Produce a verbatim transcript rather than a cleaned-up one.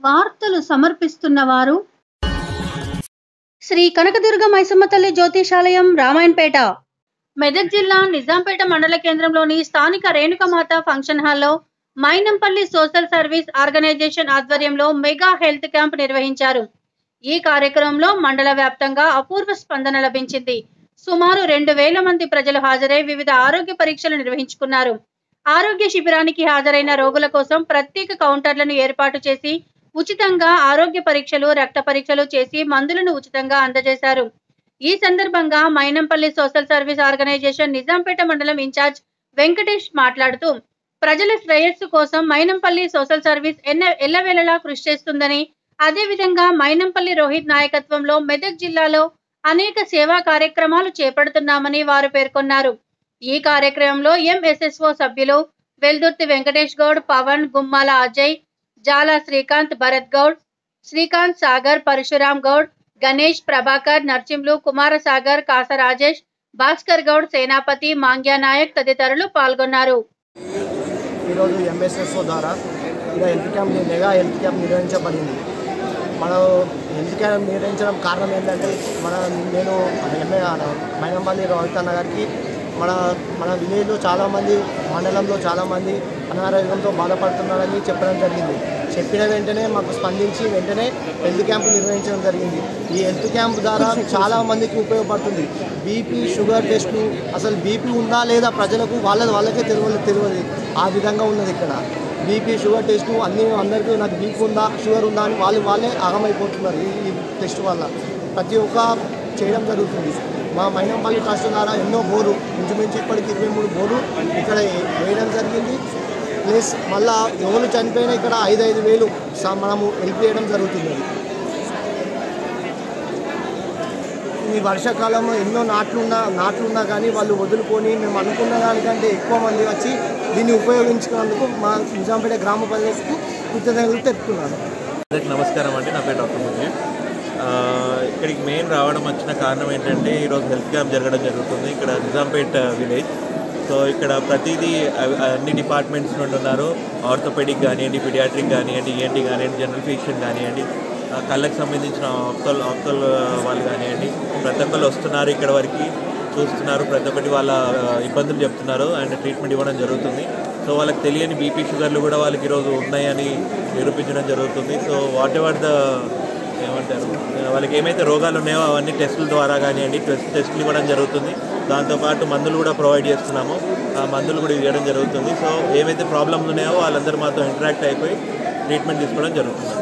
వార్తలు సమర్పిస్తున్నవారు శ్రీ కనకదుర్గ మైసమ్మ తల్లి జ్యోతిషాలయం రామాయణపేట. మెదక్ జిల్లా నిజాంపేట మండల కేంద్రంలోని స్థానిక రేణుకమాత ఫంక్షన్ హాల్లో మైనంపల్లి సోషల్ సర్వీస్ ఆర్గనైజేషన్ ఆధ్వర్యంలో మెగా హెల్త్ క్యాంప్ నిర్వహించారు. ఈ కార్యక్రమంలో మండల వ్యాప్తంగా అపూర్వ స్పందన లభించింది. సుమారు రెండు వేల మంది ప్రజలు హాజరై వివిధ ఆరోగ్య పరీక్షలు నిర్వహించుకున్నారు. ఆరోగ్య శిబిరానికి హాజరైన రోగుల కోసం ప్రత్యేక కౌంటర్లను ఏర్పాటు చేసి ఉచితంగా ఆరోగ్య పరీక్షలు, రక్త పరీక్షలు చేసి మందులను ఉచితంగా అందజేశారు. ఈ సందర్భంగా Mynampally social service organisation Nizampet మండలం ఇన్ఛార్జ్ వెంకటేష్ మాట్లాడుతూ, ప్రజల శ్రేయస్సు కోసం మైనంపల్లి సోషల్ సర్వీస్ ఎన్న ఎల్లవేళలా కృషి చేస్తుందని, అదేవిధంగా మైనంపల్లి రోహిత్ నాయకత్వంలో మెదక్ జిల్లాలో అనేక సేవా కార్యక్రమాలు చేపడుతున్నామని వారు పేర్కొన్నారు. ఈ కార్యక్రమంలో ఎంఎస్ఎస్ఓ సభ్యులు వెల్దుర్తి వెంకటేష్ గౌడ్, పవన్, గుమ్మాల అజయ్, జాలా శ్రీకాంత్, భరత్ గౌడ్, శ్రీకాంత్, సాగర్, పరశురామ్ గౌడ్, గణేష్, ప్రభాకర్, నర్సింలు, కుమార సాగర్, కాస రాజేష్, భాస్కర్ గౌడ్, సేనాపతి, మాంగ్యా నాయక్ తదితరులు పాల్గొన్నారు. ఈరోజు ఎంఎస్ఎస్ఓ ద్వారా ఇలా health camp mega health camp నిర్వహించబడింది. మనం హెల్త్ క్యాంప్ నిర్వహించడం కారణం ఏంటంటే, మన నేను ఎంఏ మైనంపల్లి రోహిత్ అన్న గారికి మన మన విలేజ్లో చాలామంది, మండలంలో చాలామంది అనారోగ్యంతో బాధపడుతున్నారని చెప్పడం జరిగింది. చెప్పిన వెంటనే మాకు స్పందించి వెంటనే హెల్త్ క్యాంపు నిర్వహించడం జరిగింది. ఈ హెల్త్ క్యాంప్ ద్వారా చాలామందికి ఉపయోగపడుతుంది. బీపీ, షుగర్ టెస్టు, అసలు బీపీ ఉందా లేదా ప్రజలకు వాళ్ళది వాళ్ళకే తెలియదు తెలియదు ఆ విధంగా ఉన్నది. ఇక్కడ బీపీ, షుగర్ టెస్టు అన్నీ అందరికీ నాకు బీపీ ఉందా, షుగర్ ఉందా అని వాళ్ళు వాళ్ళే అగమైపోతున్నారు. ఈ టెస్ట్ వల్ల ప్రతి ఒక్క చేయడం జరుగుతుంది. మా మైనంపల్లి ట్రస్ట్ ద్వారా ఎన్నో బోరు, ఇంచుమించు ఇప్పటికి ఇరవై మూడు బోరు ఇక్కడ వేయడం జరిగింది. ప్లస్ మళ్ళా ఎవరు చనిపోయినా ఇక్కడ ఐదు ఐదు వేలు మనము హెల్ప్ చేయడం జరుగుతుంది. ఈ వర్షాకాలంలో ఎన్నో నాట్లున్నా నాట్లున్నా కానీ వాళ్ళు వదులుకొని మేము అనుకున్న దానికంటే ఎక్కువ మంది వచ్చి దీన్ని ఉపయోగించుకున్నందుకు మా నిజాంపేట గ్రామ ప్రజలకు కృతజ్ఞతలు తెలుపుతున్నాను. నమస్కారం అండి, నా పేరు డాక్టర్ ముజీబ్. ఇక్కడికి మెయిన్ రావడం వచ్చిన కారణం ఏంటంటే, ఈరోజు హెల్త్ క్యాంప్ జరగడం జరుగుతుంది ఇక్కడ నిజాంపేట విలేజ్. సో ఇక్కడ ప్రతిదీ అన్ని డిపార్ట్మెంట్స్ నుండి ఉన్నారు. ఆర్థోపెడిక్ కానివ్వండి, పీడియాట్రిక్ కానివ్వండి, ఈఎన్టీ కానివ్వండి, జనరల్ ఫిజిషియన్ కానివ్వండి, కళ్ళకు సంబంధించిన ఆప్తల్ ఆప్తల్ వాళ్ళు కానివ్వండి, ప్రతి ఒక్కరు వస్తున్నారు. ఇక్కడ వరకు చూస్తున్నారు, ప్రతి ఒక్కటి వాళ్ళ ఇబ్బందులు చెప్తున్నారు అండ్ ట్రీట్మెంట్ ఇవ్వడం జరుగుతుంది. సో వాళ్ళకి తెలియని బీపీ, షుగర్లు కూడా వాళ్ళకి ఈరోజు ఉన్నాయని నిరూపించడం జరుగుతుంది. సో వాట్ ఎవర్ ద ఏమంటారు వాళ్ళకి ఏమైతే రోగాలు ఉన్నాయో అవన్నీ టెస్టుల ద్వారా కానివ్వండి టెస్ట్ టెస్టులు ఇవ్వడం జరుగుతుంది. దాంతోపాటు మందులు కూడా ప్రొవైడ్ చేస్తున్నాము, ఆ మందులు కూడా ఇవ్వడం జరుగుతుంది. సో ఏమైతే ప్రాబ్లమ్స్ ఉన్నాయో వాళ్ళందరూ మాతో ఇంటరాక్ట్ అయిపోయి ట్రీట్మెంట్ తీసుకోవడం జరుగుతుంది.